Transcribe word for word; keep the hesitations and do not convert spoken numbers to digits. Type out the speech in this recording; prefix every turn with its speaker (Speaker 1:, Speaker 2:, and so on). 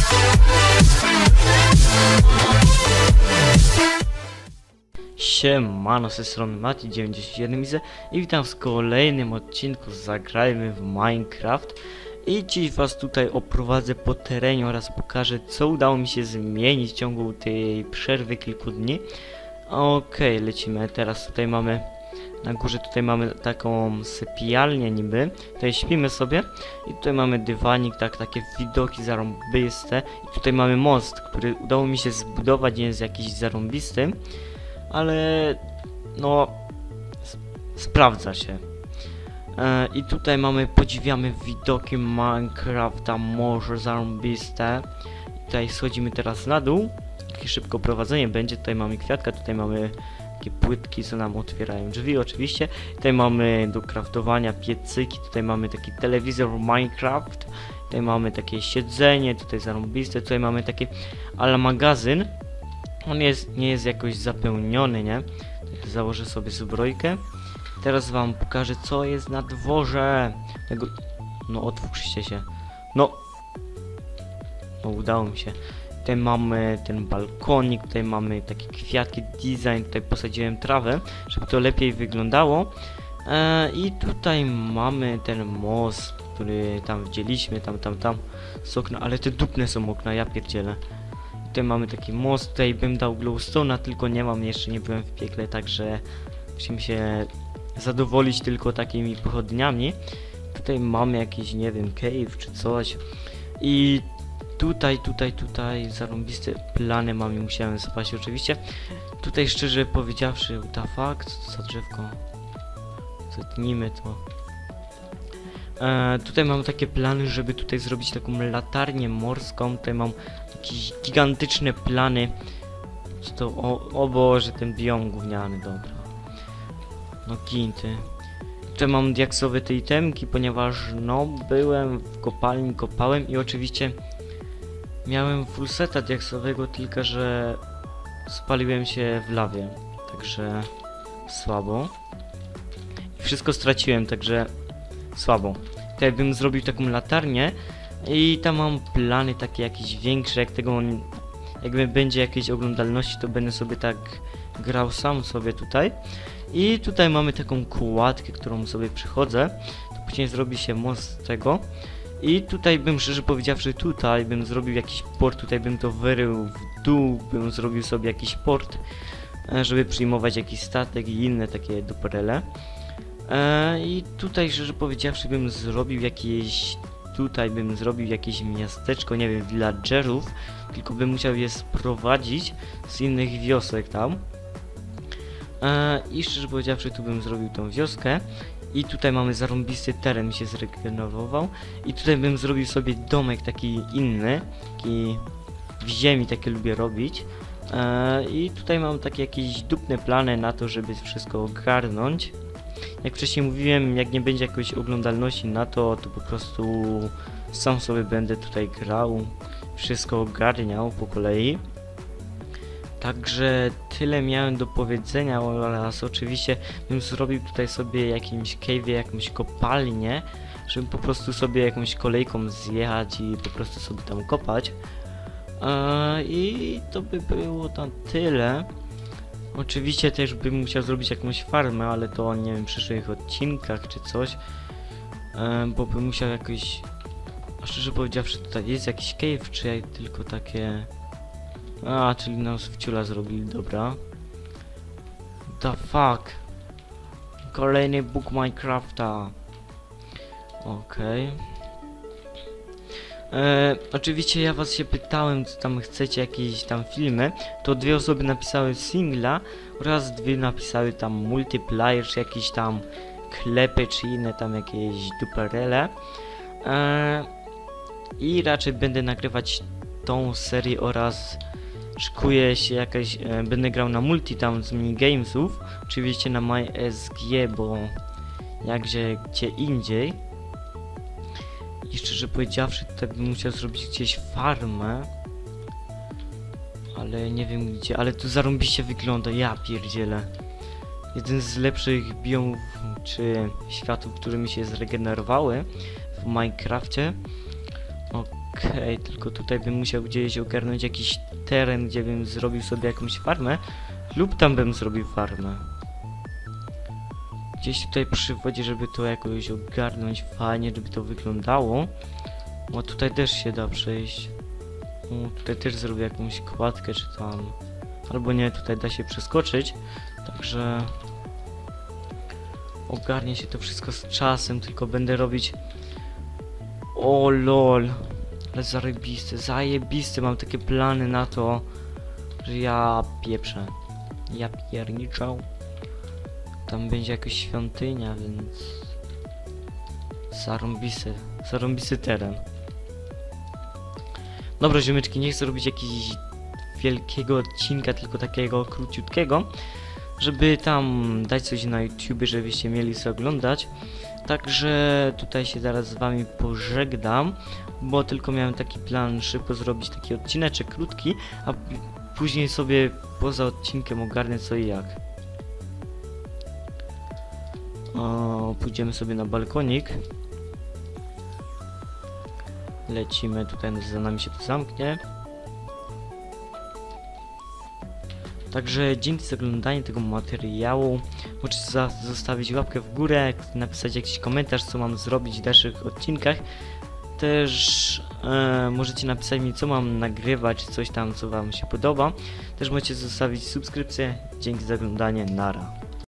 Speaker 1: Siemano, z tej strony Mati dziewięćdziesiąt jeden i witam w kolejnym odcinku z Zagrajmy w Minecraft. I dziś was tutaj oprowadzę po terenie oraz pokażę, co udało mi się zmienić w ciągu tej przerwy kilku dni. Okej, okay, lecimy. Teraz tutaj mamy na górze, tutaj mamy taką sypialnię niby. Tutaj śpimy sobie i tutaj mamy dywanik, tak, takie widoki zarąbiste. I tutaj mamy most, który udało mi się zbudować, nie jest jakiś zarąbisty, ale no sp sprawdza się. E, I tutaj mamy, podziwiamy widoki Minecrafta, morze zarąbiste. Tutaj schodzimy teraz na dół, takie szybko prowadzenie będzie. Tutaj mamy kwiatka, tutaj mamy takie płytki, co nam otwierają drzwi oczywiście. Tutaj mamy do craftowania piecyki, tutaj mamy taki telewizor Minecraft, tutaj mamy takie siedzenie, tutaj zarąbiste, tutaj mamy taki ale magazyn. On jest, nie jest jakoś zapełniony, nie? Tak, założę sobie zbrojkę. Teraz wam pokażę, co jest na dworze. Tego... No otwórzcie się. No. No udało mi się. Tutaj mamy ten balkonik, tutaj mamy takie kwiatki, design, tutaj posadziłem trawę, żeby to lepiej wyglądało. E, I tutaj mamy ten most, który tam widzieliśmy, tam, tam, tam. Z okna, ale te dupne są okna, ja pierdzielę. Tutaj mamy taki most, tutaj bym dał glowstone'a, tylko nie mam, jeszcze nie byłem w piekle, także musimy się zadowolić tylko takimi pochodniami. Tutaj mamy jakiś, nie wiem, cave czy coś. I tutaj, tutaj, tutaj zarąbiste plany mam i musiałem spaść oczywiście. Tutaj szczerze powiedziawszy, what the fuck, co to za drzewko? Zetnijmy to. E, tutaj mam takie plany, żeby tutaj zrobić taką latarnię morską. Tutaj mam jakieś gigantyczne plany. Co to? O, o Boże, ten biom gówniany, dobra. No ginty. Tutaj mam diaksowe te itemki, ponieważ no byłem w kopalni, kopałem i oczywiście miałem full seta diaksowego, tylko że spaliłem się w lawie. Także słabo. I wszystko straciłem, także słabo. Tutaj bym zrobił taką latarnię i tam mam plany takie jakieś większe, jak tego jakby będzie jakieś oglądalności, to będę sobie tak grał sam sobie tutaj. I tutaj mamy taką kładkę, którą sobie przychodzę, to później zrobi się most z tego. I tutaj bym, szczerze powiedziawszy, tutaj bym zrobił jakiś port, tutaj bym to wyrył w dół, bym zrobił sobie jakiś port, żeby przyjmować jakiś statek i inne takie duperele. Eee, I tutaj, szczerze powiedziawszy, bym zrobił jakieś... Tutaj bym zrobił jakieś miasteczko, nie wiem, villagerów, tylko bym musiał je sprowadzić z innych wiosek tam. Eee, I szczerze powiedziawszy, tu bym zrobił tą wioskę. I tutaj mamy zarąbisty teren, mi się zregenerował. I tutaj bym zrobił sobie domek taki inny, taki w ziemi, takie lubię robić. Eee, I tutaj mam takie jakieś dupne plany na to, żeby wszystko ogarnąć. Jak wcześniej mówiłem, jak nie będzie jakiejś oglądalności na to, to po prostu sam sobie będę tutaj grał, wszystko ogarniał po kolei. Także tyle miałem do powiedzenia oraz oczywiście bym zrobił tutaj sobie jakimś cave'ie, jakąś kopalnię, żeby po prostu sobie jakąś kolejką zjechać i po prostu sobie tam kopać. Eee, I to by było tam tyle. Oczywiście też bym musiał zrobić jakąś farmę, ale to nie wiem, w przyszłych odcinkach czy coś, e, bo bym musiał jakoś, a szczerze powiedziawszy, tutaj jest jakiś cave, czy ja tylko takie, a czyli nas wciula zrobili, dobra. The fuck, kolejny book Minecrafta, okej. Okay. E, oczywiście ja was się pytałem, co tam chcecie, jakieś tam filmy, to dwie osoby napisały singla oraz dwie napisały tam multiplayer, czy jakieś tam klepy, czy inne tam jakieś duperele. E, I raczej będę nagrywać tą serię oraz szykuję się jakaś, e, będę grał na multi tam z minigamesów, oczywiście na MySG, bo jakże gdzie indziej. I szczerze powiedziawszy, tutaj bym musiał zrobić gdzieś farmę, ale nie wiem gdzie, ale tu zarąbiście wygląda, ja pierdzielę. Jeden z lepszych biomów czy światów, które mi się zregenerowały w Minecrafcie. Okej, Okej, tylko tutaj bym musiał gdzieś ogarnąć jakiś teren, gdzie bym zrobił sobie jakąś farmę. Lub tam bym zrobił farmę. Gdzieś tutaj przy wodzie, żeby to jakoś ogarnąć fajnie, żeby to wyglądało. O, tutaj też się da przejść. O, tutaj też zrobię jakąś kładkę, czy tam... Albo nie, tutaj da się przeskoczyć. Także... Ogarnie się to wszystko z czasem, tylko będę robić... O lol. Ale zarybiste, zajebiste, mam takie plany na to, że ja pieprzę. Ja pierniczę. Tam będzie jakaś świątynia, więc... Zarąbisty, zarąbisty teren. Dobra, ziomeczki, nie chcę robić jakiegoś wielkiego odcinka, tylko takiego króciutkiego, żeby tam dać coś na YouTube, żebyście mieli co oglądać. Także tutaj się zaraz z wami pożegnam, bo tylko miałem taki plan szybko zrobić taki odcineczek krótki, a później sobie poza odcinkiem ogarnę co i jak. O, pójdziemy sobie na balkonik. Lecimy, tutaj za nami się to zamknie. Także dzięki za oglądanie tego materiału. Możecie za zostawić łapkę w górę, napisać jakiś komentarz, co mam zrobić w dalszych odcinkach. Też e, możecie napisać mi, co mam nagrywać, coś tam, co wam się podoba. Też możecie zostawić subskrypcję. Dzięki za oglądanie, nara.